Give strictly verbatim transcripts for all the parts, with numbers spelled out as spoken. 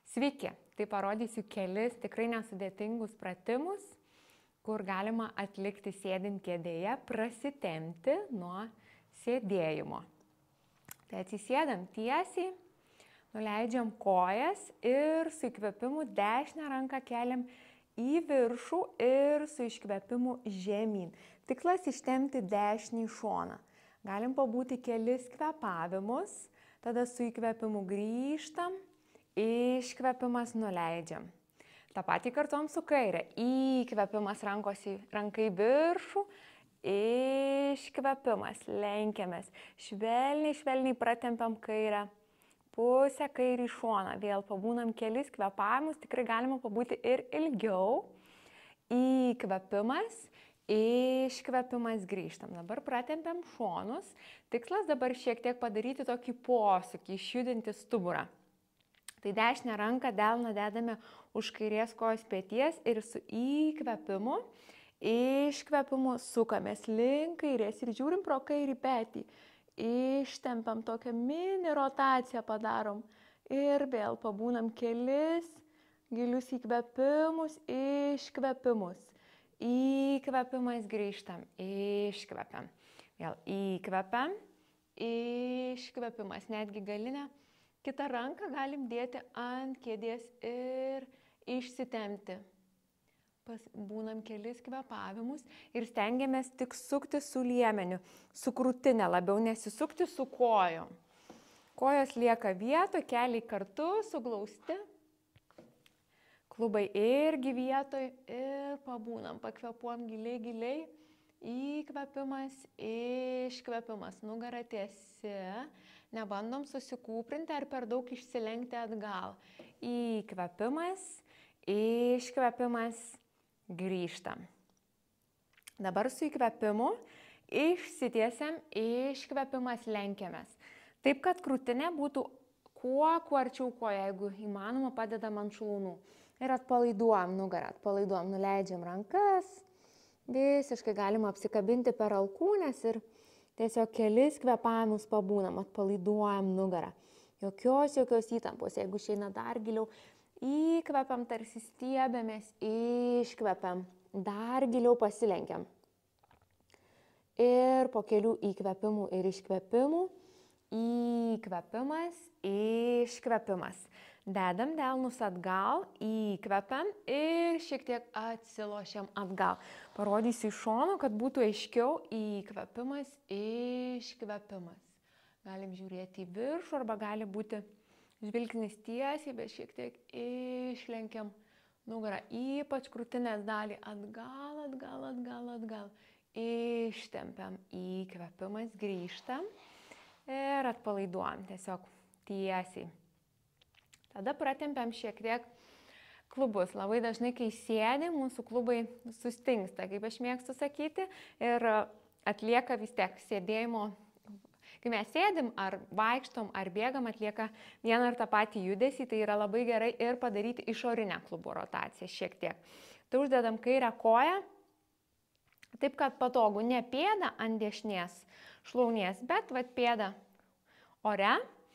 Sveiki, tai parodysiu kelis tikrai nesudėtingus pratimus, kur galima atlikti sėdint kėdėje, prasitemti nuo sėdėjimo. Tai atsisėdam tiesiai, nuleidžiam kojas ir su įkvėpimu dešinę ranką keliam į viršų ir su iškvėpimu žemyn. Tikslas ištempti dešinį šoną. Galim pabūti kelis kvėpavimus, tada su įkvėpimu grįžtam, iškvėpimas nuleidžiam. Ta patį kartom su kairė. Įkvėpimas rankos į ranką į viršų, iškvėpimas, lenkiamės. Švelniai, švelniai pratempiam kairę pusę, kairį šoną. Vėl pabūnam kelis kvėpavimus, tikrai galima pabūti ir ilgiau. Įkvėpimas, iškvėpimas, grįžtam. Dabar pratempiam šonus. Tikslas dabar šiek tiek padaryti tokį posūkį, išjudinti stuburą. Tai dešinę ranką delną dedame už kairės kojos peties ir su įkvėpimu, iškvėpimu sukamės link kairės ir žiūrim pro kairį petį. Ištempiam tokią mini rotaciją padarom ir vėl pabūnam kelis gilius įkvėpimus, iškvėpimus. Įkvėpimas, grįžtam, iškvėpiam. Vėl įkvėpiam, iškvėpimas, netgi galinę. Kitą ranką galim dėti ant kėdės ir išsitempti. Būnam kelis kvėpavimus ir stengiamės tik sukti su liemeniu, su krūtine, labiau nesisukti su kojom. Kojos lieka vietoj, keliai kartu suglausti. Klubai irgi vietoj ir pabūnam, pakvėpuojam giliai, giliai. Įkvėpimas, iškvėpimas, nugara tiesi. Nebandom susikūprinti ar per daug išsilenkti atgal. Įkvėpimas, iškvėpimas, grįžtam. Dabar su įkvėpimu išsitiesiam, iškvėpimas, lenkiamės. Taip, kad krūtinė būtų kuo, kuo arčiau koja, jeigu įmanoma, padedam ant šlaunų. Ir atpalaiduojam nugarą, atpalaiduojam, nuleidžiam rankas. Visiškai galima apsikabinti per alkūnes ir tiesiog kelis kvėpavimus pabūnam, atpalaiduojam nugarą. Jokios, jokios įtampos, jeigu išeina dar giliau, įkvepiam, tarsi stiebėmės, iškvepiam, dar giliau pasilenkiam. Ir po kelių įkvėpimų ir iškvėpimų, įkvėpimas, iškvėpimas. Dedam delnus atgal, įkvepiam ir šiek tiek atsilošiam atgal. Parodysiu iš šono, kad būtų aiškiau. Įkvepimas, iškvepimas. Galim žiūrėti į viršų arba gali būti žvilgsnis tiesiai, bet šiek tiek išlenkiam nugarą, ypač krūtinės dalį. Atgal, atgal, atgal, atgal. Ištempiam, įkvepimas, grįžtam ir atpalaiduojam tiesiog tiesiai. Tada pratempiam šiek tiek klubus. Labai dažnai, kai sėdi, mūsų klubai sustingsta, kaip aš mėgstu sakyti, ir atlieka vis tiek sėdėjimo. Kai mes sėdim ar vaikštom ar bėgam, atlieka vieną ir tą patį judesį, tai yra labai gerai ir padaryti išorinę klubų rotaciją šiek tiek. Tai uždedam kairę koją, taip kad patogu, ne pėda ant dešinės šlaunies, bet vat pėda ore.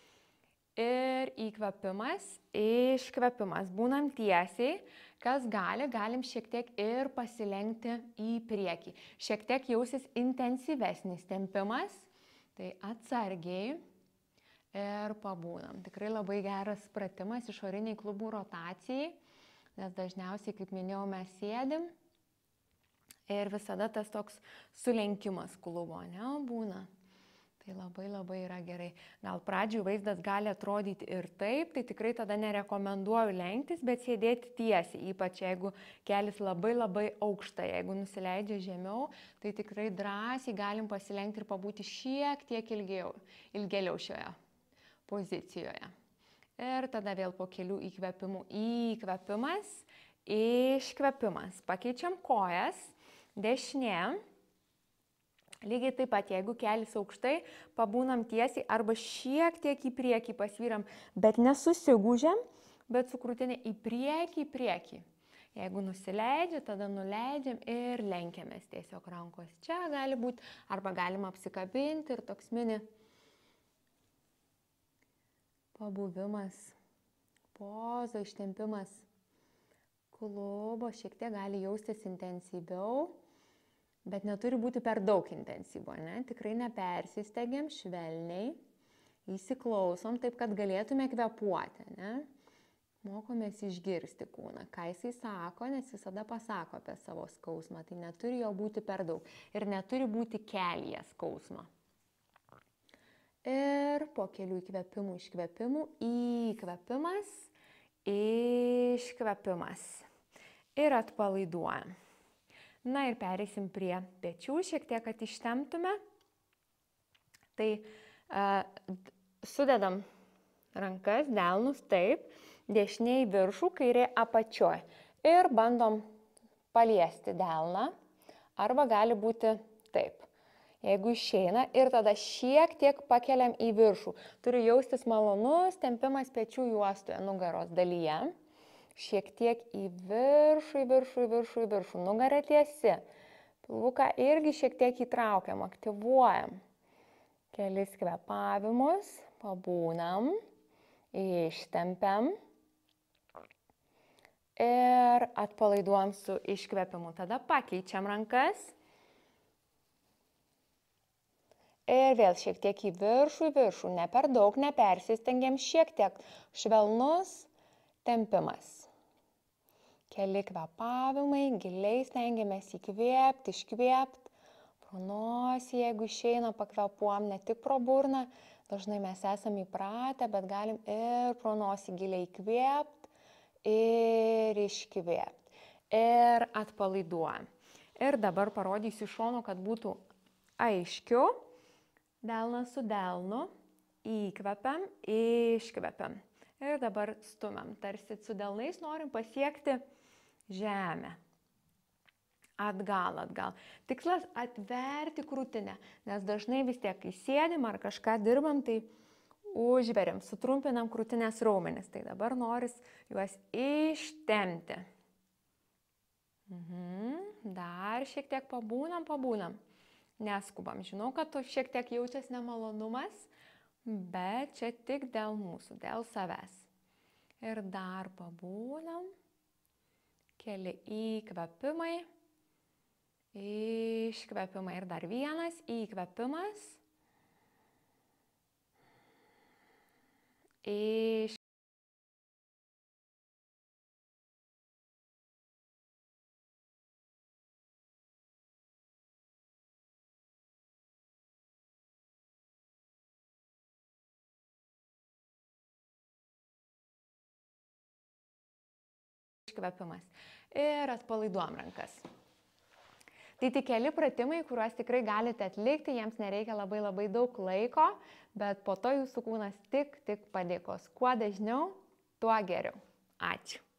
Ir įkvėpimas, iškvėpimas. Būnam tiesiai, kas gali, galim šiek tiek ir pasilenkti į priekį. Šiek tiek jausis intensyvesnis tempimas, tai atsargiai ir pabūnam. Tikrai labai geras pratimas išoriniai klubų rotacijai, nes dažniausiai, kaip minėjau, mes sėdim ir visada tas toks sulenkimas klubo, ne, būna. Tai labai labai yra gerai. Gal pradžioj vaizdas gali atrodyti ir taip, tai tikrai tada nerekomenduoju lenktis, bet sėdėti tiesiai, ypač jeigu kelis labai labai aukštai. Jeigu nusileidžia žemiau, tai tikrai drąsiai galim pasilenkti ir pabūti šiek tiek ilgiau, ilgėliau šioje pozicijoje. Ir tada vėl po kelių įkvėpimų. Įkvėpimas, iškvėpimas. Pakeičiam kojas, dešinė. Lygiai taip pat, jeigu kelis aukštai, pabūnam tiesiai arba šiek tiek į priekį pasvyram, bet nesusigūžiam, bet su krūtinė į priekį, į priekį. Jeigu nusileidžia, tada nuleidžiam ir lenkiamės tiesiog rankos. Čia gali būti, arba galima apsikabinti ir toks mini pabuvimas pozo ištempimas klubo, šiek tiek gali jaustis intensyviau, bet neturi būti per daug intensyvu, ne? Tikrai nepersistengiam, švelniai, įsiklausom taip, kad galėtume kvėpuoti, ne? Mokomės išgirsti kūną, ką jisai sako, nes visada pasako apie savo skausmą, tai neturi jo būti per daug ir neturi būti kelyje skausmo. Ir po kelių įkvėpimų, iškvėpimų, įkvėpimas, iškvėpimas ir atpalaiduojam. Na ir pereisim prie pečių, šiek tiek, kad ištemptume. Tai uh, sudedam rankas, delnus taip, dešinė į viršų, kairė apačioj. Ir bandom paliesti delną, arba gali būti taip. Jeigu išeina ir tada šiek tiek pakeliam į viršų. Turi jaustis malonus tempimas pečių juostoje, nugaros dalyje. Šiek tiek į viršų, į viršų, į viršų, į viršų. Nugarą tiesi. Pilvuką irgi šiek tiek įtraukiam, aktyvuojam. Kelis kvėpavimus, pabūnam, ištempiam. Ir atpalaiduojam su iškvėpimu. Tada pakeičiam rankas. Ir vėl šiek tiek į viršų, į viršų. Ne per daug, nepersistengiam, šiek tiek švelnus tempimas. Keli kvėpavimai, giliai stengiamės įkvėpti, iškvėpti. Pro nosį, jeigu išeina, pakvėpuojam ne tik pro burną. Dažnai mes esame įpratę, bet galim ir pro nosį giliai įkvėpti ir iškvėpti. Ir atpalaiduojam. Ir dabar parodysiu iš šono, kad būtų aiškiau. Delnas su delnu, įkvepiam, iškvepiam. Ir dabar stumiam. Tarsi su delnais norim pasiekti žemę. Atgal, atgal. Tikslas atverti krūtinę, nes dažnai vis tiek, kai sėdim ar kažką dirbam, tai užveriam, sutrumpinam krūtinės raumenis. Tai dabar noris juos ištempti. Mhm. Dar šiek tiek pabūnam, pabūnam. Neskubam. Žinau, kad to šiek tiek jaučiasi nemalonumas, bet čia tik dėl mūsų, dėl savęs. Ir dar pabūnam. Keli įkvėpimai. Iškvėpimai. Ir dar vienas įkvėpimas. Iš. Iškvėpimas. Ir atpalaiduojam rankas. Tai tik keli pratimai, kuriuos tikrai galite atlikti, jiems nereikia labai labai daug laiko, bet po to jūsų kūnas tik, tik padėkos. Kuo dažniau, tuo geriau. Ačiū.